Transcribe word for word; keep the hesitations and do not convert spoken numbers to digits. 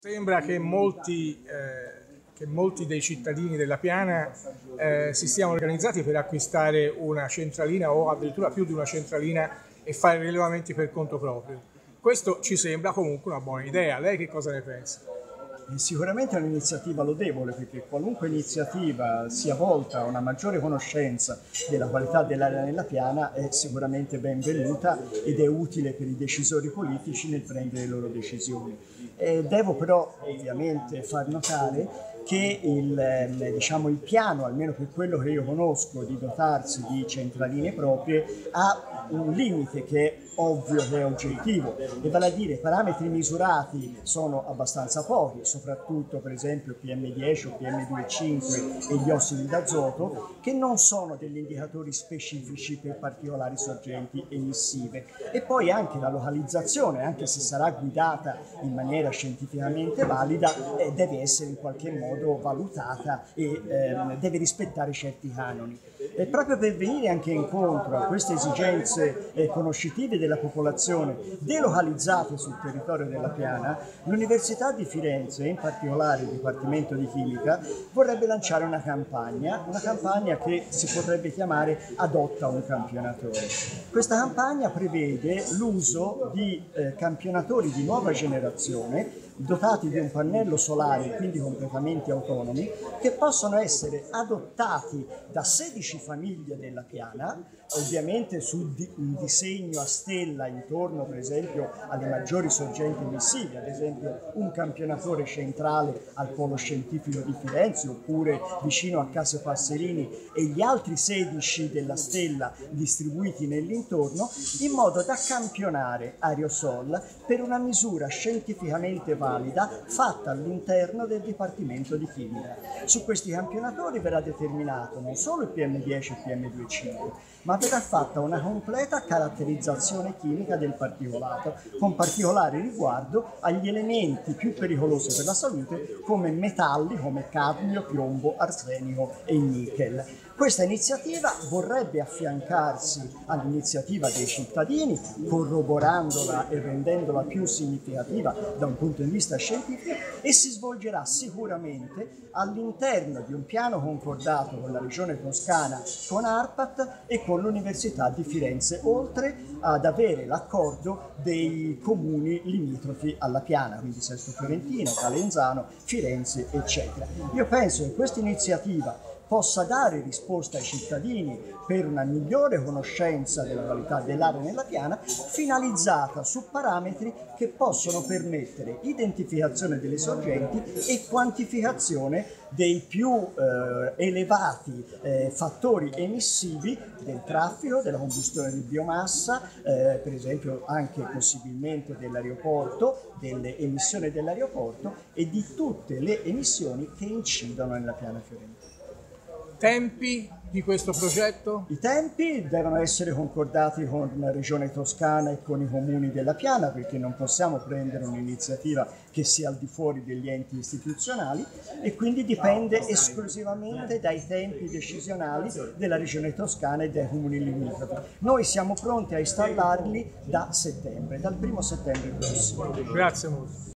Sembra che molti, eh, che molti dei cittadini della Piana eh, si stiano organizzati per acquistare una centralina o addirittura più di una centralina e fare rilevamenti per conto proprio. Questo ci sembra comunque una buona idea. Lei che cosa ne pensa? Sicuramente è un'iniziativa lodevole, perché qualunque iniziativa sia volta a una maggiore conoscenza della qualità dell'aria nella Piana è sicuramente benvenuta ed è utile per i decisori politici nel prendere le loro decisioni. E devo però ovviamente far notare che il, diciamo, il piano, almeno per quello che io conosco, di dotarsi di centraline proprie ha un limite che è ovvio, che è oggettivo, e vale a dire i parametri misurati sono abbastanza pochi, soprattutto per esempio P M dieci o P M due virgola cinque e gli ossidi d'azoto, che non sono degli indicatori specifici per particolari sorgenti emissive. E poi anche la localizzazione, anche se sarà guidata in maniera scientificamente valida, eh, deve essere in qualche modo valutata e eh, deve rispettare certi canoni. E proprio per venire anche incontro a queste esigenze eh, conoscitive della popolazione delocalizzate sul territorio della Piana, l'Università di Firenze, in particolare il Dipartimento di Chimica, vorrebbe lanciare una campagna, una campagna che si potrebbe chiamare Adotta un campionatore. Questa campagna prevede l'uso di eh, campionatori di nuova generazione dotati di un pannello solare, quindi completamente autonomi, che possono essere adottati da sedici famiglie della Piana, ovviamente su un disegno a stella intorno per esempio alle maggiori sorgenti emissive, ad esempio un campionatore centrale al Polo Scientifico di Firenze oppure vicino a Case Passerini e gli altri sedici della stella distribuiti nell'intorno, in modo da campionare aerosol per una misura scientificamente valida fatta all'interno del Dipartimento di Chimica. Su questi campionatori verrà determinato non solo il P M dieci e il P M due virgola cinque, ma verrà fatta una completa caratterizzazione chimica del particolato, con particolare riguardo agli elementi più pericolosi per la salute come metalli come cadmio, piombo, arsenico e nickel. Questa iniziativa vorrebbe affiancarsi all'iniziativa dei cittadini, corroborandola e rendendola più significativa da un punto di vista scientifico, e si svolgerà sicuramente all'interno di un piano concordato con la Regione Toscana, con ARPAT e con l'Università di Firenze, oltre ad avere l'accordo dei comuni limitrofi alla Piana, quindi Sesto Fiorentino, Calenzano, Firenze, eccetera. Io penso che questa iniziativa possa dare risposta ai cittadini per una migliore conoscenza della qualità dell'aria nella Piana, finalizzata su parametri che possono permettere identificazione delle sorgenti e quantificazione dei più eh, elevati eh, fattori emissivi del traffico, della combustione di biomassa, eh, per esempio anche possibilmente dell'aeroporto, delle emissioni dell'aeroporto e di tutte le emissioni che incidono nella Piana Fiorentina. Tempi di questo progetto? I tempi devono essere concordati con la Regione Toscana e con i comuni della Piana, perché non possiamo prendere un'iniziativa che sia al di fuori degli enti istituzionali, e quindi dipende esclusivamente dai tempi decisionali della Regione Toscana e dai comuni limitrofi. Noi siamo pronti a installarli da settembre, dal primo settembre prossimo. Grazie molto.